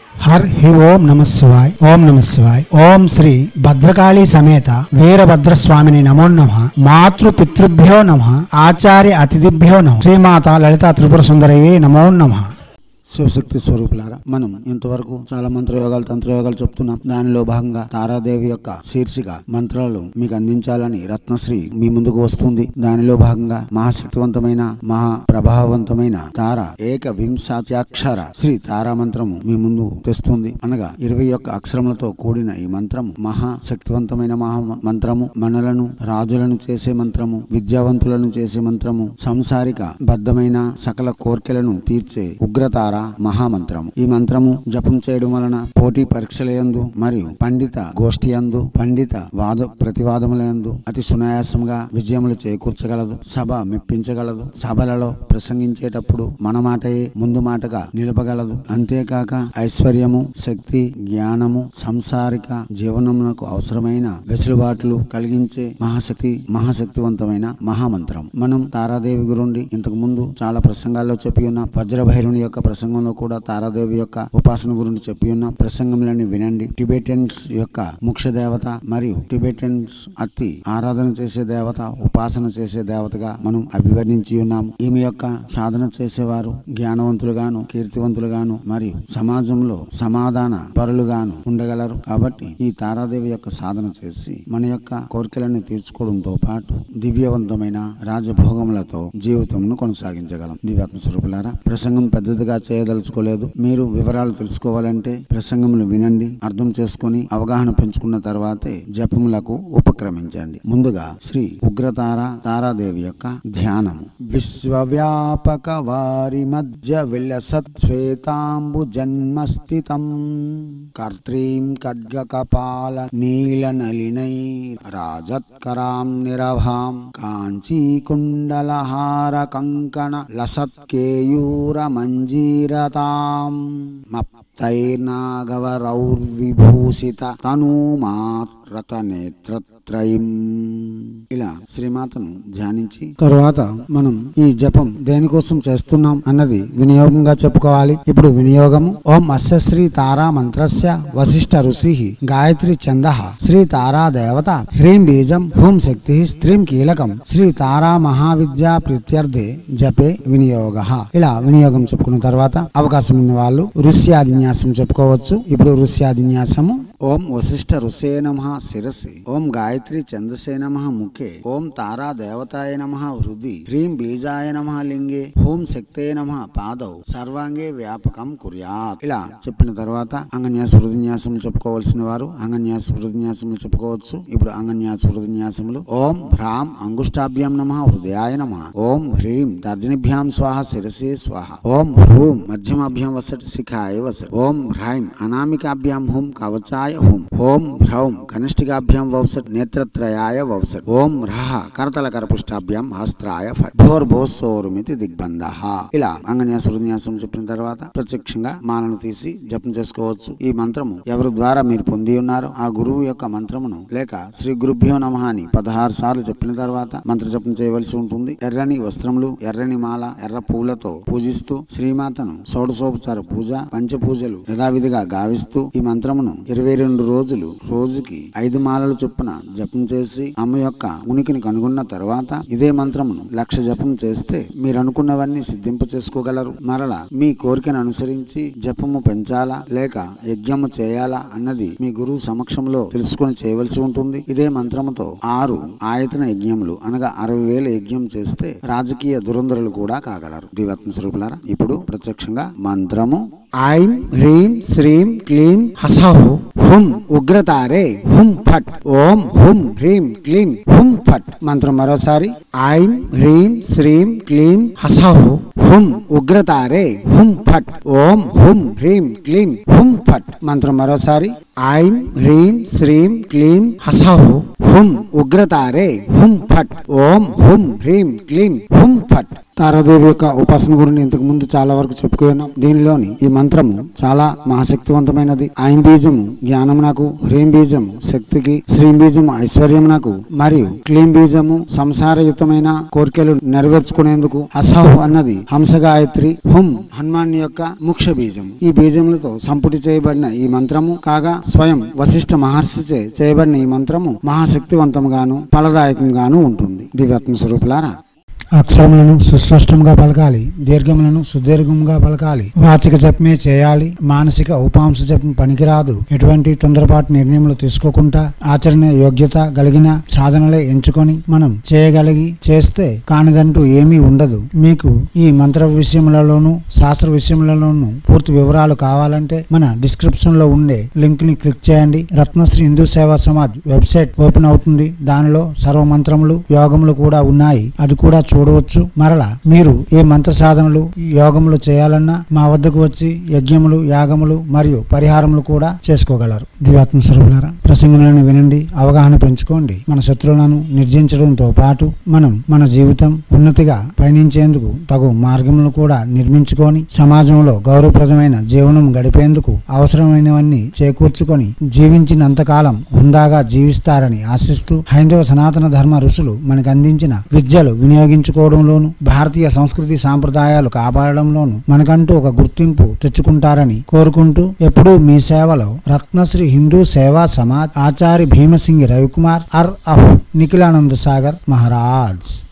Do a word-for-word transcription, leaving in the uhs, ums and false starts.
हर ही ओम नमः शिवाय ओम नमः शिवाय ओम श्री भद्रकाली समेत वीरभद्र स्वामिनि नमो नमः मातृ पितृभ्यो नमः आचार्य अतिथिभ्यो नमः श्रीमाता ललिता त्रिपुर सुंदरये नमो नमः। శివశక్తి స్వరూపులారా, మనం ఇంతవరకు చాలా మంత్రయోగాలు తంత్రయోగాలు చెప్తున్నాం. దానిలో భాగంగా తారాదేవి యొక్క శీర్షిక మంత్రాలు మీకు అందించాలని రత్నశ్రీ మీ ముందుకు వస్తుంది. దానిలో భాగంగా మహాశక్తివంతమైన మహా ప్రభావవంతమైన తార ఏక వింశాత్యాక్షర శ్రీ తారా మంత్రము మీ ముందు తెస్తుంది. అనగా ఇరవై ఒక్క అక్షరములతో కూడిన ఈ మంత్రము మహా శక్తివంతమైన మహా మంత్రము. మనలను రాజులను చేసే మంత్రము, విద్యావంతులను చేసే మంత్రము, సంసారిక బద్ధమైన సకల కోర్కెలను తీర్చే ఉగ్రతార మహామంత్రము. ఈ మంత్రము జపం చేయడం వలన పోటీ పరీక్షలయందు మరియు పండిత గోష్ఠి యందు పండిత వాద ప్రతివాదములందు అతి సునాయాసంగా విజయములు చేకూర్చగలదు. సభ మెప్పించగలదు. సభలలో ప్రసంగించేటప్పుడు మన మాటయే ముందు మాటగా నిలపగలదు. అంతేకాక ఐశ్వర్యము, శక్తి, జ్ఞానము, సంసారిక జీవనమునకు అవసరమైన వెసులుబాట్లు కలిగించే మహాశక్తి మహాశక్తివంతమైన మహామంత్రం. మనం తారాదేవి గురించి ఇంతకు ముందు చాలా ప్రసంగాల్లో చెప్పి ఉన్న వజ్రభైరుని యొక్క ప్రసంగంలో కూడా తారాదేవి యొక్క ఉపాసన గురించి చెప్పి ఉన్నాం. ప్రసంగంలోని వినండి. టిబెటియన్స్ యొక్క ముఖ్య దేవత మరియు టిబెటియన్స్ అతి ఆరాధన చేసే దేవత, ఉపాసన చేసే దేవతగా మనం అభివర్ణించి ఉన్నాం. ఈమె యొక్క సాధన చేసేవారు జ్ఞానవంతులుగాను, కీర్తివంతులుగాను మరియు సమాజంలో సమాధాన పరులుగాను ఉండగలరు. కాబట్టి ఈ తారాదేవి యొక్క సాధన చేసి మన యొక్క కోరికలను తీర్చుకోవడంతో పాటు దివ్యవంతమైన రాజభోగములతో జీవితంను కొనసాగించగలం. దివ్యాత్మ స్వరూపులారా, ప్రసంగం పెద్దదిగా చేయదలుచుకోలేదు. మీరు వివరాలు తెలుసుకోవాలంటే ప్రసంగములు వినండి, అర్థం చేసుకుని అవగాహన పెంచుకున్న తర్వాతే జపములకు ఉపక్రమించండి. ముందుగా శ్రీ ఉగ్రతార తారాదేవి యొక్క ధ్యానము. విశ్వవ్యాపక వారి మధ్య విలసత్ శ్వేతాంబు జన్మస్థితం కర్త్రీం ఖడ్గ కపాల నీల నలినై రాజత్కరాం నిరభాం కాంచీ కుండలహార కంకణ లసత్కేయూర మంజీరతాం మప్తైర్నాగవరౌర్విభూషిత తనూమాత్రత నేత్రత్రయం. ఇలా శ్రీమాతను ధ్యానించి తరువాత మనం ఈ జపం దేనికోసం చేస్తున్నాం అన్నది వినియోగంగా చెప్పుకోవాలి. ఇప్పుడు వినియోగము. ఓం అస్య శ్రీ తారా మంత్రస్య వశిష్ఠ ఋషి గాయత్రి ఛంద శ్రీ తారా దేవత హ్రీం బీజం హూం శక్తి స్త్రీం కీలకం శ్రీ తారా మహావిద్యా ప్రీత్యర్థే జపే వినియోగ. ఇలా వినియోగం చెప్పుకున్న తర్వాత అవకాశం ఉన్న వాళ్ళు ఋష్యాదిన్యాసం చెప్పుకోవచ్చు. ఇప్పుడు ఋష్యాదిన్యాసము. ఓం వశిష్ఠ ఋషే నమః శిరసి, ఓం గాయత్రి ఛందసే నమః ముఖే, ఓం తారా దేవతాయ నమః హృది, హ్రీం బీజాయ నమః లింగే, ఓం శక్తే నమః పాదౌ, సర్వాంగే వ్యాపకం కుర్యాత్. ఇలా చెప్పిన తర్వాత అంగన్యాస హృదన్యాసం చెప్పుకోవాల్సిన వారు అంగన్యాస హృదన్యాసములు చెప్పుకోవచ్చు. ఇప్పుడు అంగన్యాస హృదన్యాసములు. ఓం హ్రాం అంగుష్టాభ్యాం నమః హృదయాయ నమః, ఓం హ్రీం తర్జనిభ్యాం స్వాహ శిరసే స్వాహ, ఓం హ్రూం మధ్యమాభ్యాం వసట్ శిఖాయ వసట్, ఓం హ్రైం అనామికాభ్యాం హుం కవచాయ హుం, ఓం హ్రౌం కనిష్ఠికాభ్యాం వౌసట్ నేత్రత్రయాయ వౌసట్, ఓం రహ కరతల కరపుష్టాభ్యాం హస్త్రాయ ఫట్ భోర్ భోసోరుమితి దిగ్బంధః. ఇలా అంగన్యాస హృదన్యాసం చెప్పిన తర్వాత ప్రత్యక్షంగా మాలను తీసి జపం చేసుకోవచ్చు. ఈ మంత్రము ఎవరి ద్వారా మీరు పొంది ఉన్నారో ఆ గురువు యొక్క మంత్రమును లేక శ్రీ గురుభ్యో నమః అని పదహారు సార్లు చెప్పిన తర్వాత మంత్ర జపం చేయవలసి ఉంటుంది. ఎర్రని వస్త్రములు, ఎర్రని మాల, ఎర్ర పూలతో పూజిస్తూ శ్రీమాతను షోడశోపచార పూజ పంచ పూజలు యథావిధిగా గావిస్తూ ఈ మంత్రమును ఇరవై రెండు రోజులు రోజుకి ఐదు మాలలు చొప్పున జపం చేసి అమ్మ యొక్క ఉనికిని కనుగొన్న తర్వాత ఇదే మంత్రమును లక్ష జపం చేస్తే మీరు అనుకున్నవన్నీ సిద్ధింప చేసుకోగలరు. మరలా మీ కోరికను అనుసరించి జపము పెంచాలా లేక యజ్ఞము చేయాలా అన్నది మీ గురువు సమక్షంలో తెలుసుకొని చేయవలసి ఉంటుంది. ఇదే మంత్రముతో ఆరు ఆయతన యజ్ఞములు అనగా అరవై వేల యజ్ఞం చేస్తే రాజకీయ దురంధరులు కూడా కాగలరు. దివ్యాత్మ స్వరూపులారా, ఇప్పుడు ప్రత్యక్షంగా మంత్రము. ఐం హ్రీం శ్రీం క్లీం హసహు హుం ఉగ్రతారే హుం ఫట్, ఓం హుం హ్రీం క్లీం హుం ఫట్. మంత్రం మరోసారి. ఐం హ్రీం శ్రీం క్లీం హసహు హుం ఉగ్రతారే హుం ఫట్, ఓం హుం హ్రీం క్లీం హుం ఫట్. మంత్రం మరోసారి. ఐం హ్రీం శ్రీం క్లీం హసహు హుం ఉగ్రతారే హుం ఫట్, ఓం హుం హ్రీం క్లీం హుం ఫట్. తారాదేవి యొక్క ఉపాసన గురించి ఇంతకు ముందు చాలా వరకు చెప్పుకున్నాం. దీనిలోని ఈ మంత్రము చాలా మహాశక్తివంతమైనది. ఐం బీజము జ్ఞానమునకు, హ్రీం బీజము శక్తికి, శ్రీం బీజము ఐశ్వర్యమునకు మరియు క్లీం బీజము సంసారయుతమైన కోరికలు నెరవేర్చుకునేందుకు, అసహు అన్నది హంస గాయత్రి, హుం హనుమాన్ యొక్క ముఖ్య బీజము. ఈ బీజములతో సంపుటి చేయబడిన ఈ మంత్రము కాగా స్వయం వశిష్ఠ మహర్షిచే చేయబడిన ఈ మంత్రము మహాశక్తివంతంగాను ఫలదాయకంగాను ఉంటుంది. దివ్యాత్మ స్వరూపులారా, అక్షరములను సుస్పష్టంగా పలకాలి, దీర్ఘములను సుదీర్ఘంగా పలకాలి, వాచిక జపమే చేయాలి, మానసిక ఉపాంశ జపం పనికిరాదు. ఎటువంటి తొందరపాటు నిర్ణయములు తీసుకోకుండా ఆచరణ యోగ్యత కలిగిన సాధనలే ఎంచుకొని మనం చేయగలిగి చేస్తే కానిదంటూ ఏమీ ఉండదు. మీకు ఈ మంత్ర విషయములలోనూ శాస్త్ర విషయములలోనూ పూర్తి వివరాలు కావాలంటే మన డిస్క్రిప్షన్ లో ఉండే లింక్ ని క్లిక్ చేయండి. రత్నశ్రీ హిందూ సేవా సమాజ్ వెబ్సైట్ ఓపెన్ అవుతుంది. దానిలో సర్వ మంత్రములు యోగములు కూడా ఉన్నాయి. అది కూడా చూడవచ్చు. మరలా మీరు ఏ మంత్ర సాధనలు యోగములు చేయాలన్నా మా వద్దకు వచ్చి యజ్ఞములు యాగములు మరియు పరిహారములు కూడా చేసుకోగలరు. దివ్యాత్మ స్వరూపులారా, ప్రసంగములను వినండి, అవగాహన పెంచుకోండి. మన శత్రువులను నిర్జించడంతో పాటు మనం మన జీవితం ఉన్నతిగా పయనించేందుకు తగు మార్గములను కూడా నిర్మించుకొని సమాజంలో గౌరవప్రదమైన జీవనం గడిపేందుకు అవసరమైనవన్నీ చేకూర్చుకొని జీవించినంతకాలం హుందాగా జీవిస్తారని ఆశిస్తూ హైందవ సనాతన ధర్మ ఋషులు మనకు అందించిన విద్యలు వినియోగించు కోవడంలోను భారతీయ సంస్కృతి సాంప్రదాయాలు కాపాడడంలోను మనకంటూ ఒక గుర్తింపు తెచ్చుకుంటారని కోరుకుంటూ ఎప్పుడూ మీ సేవలో రత్నశ్రీ హిందూ సేవా సమాజ్ ఆచార్య భీమసింగి రవికుమార్ అర్ అహ్ నిఖిలానంద సాగర్ మహారాజ్.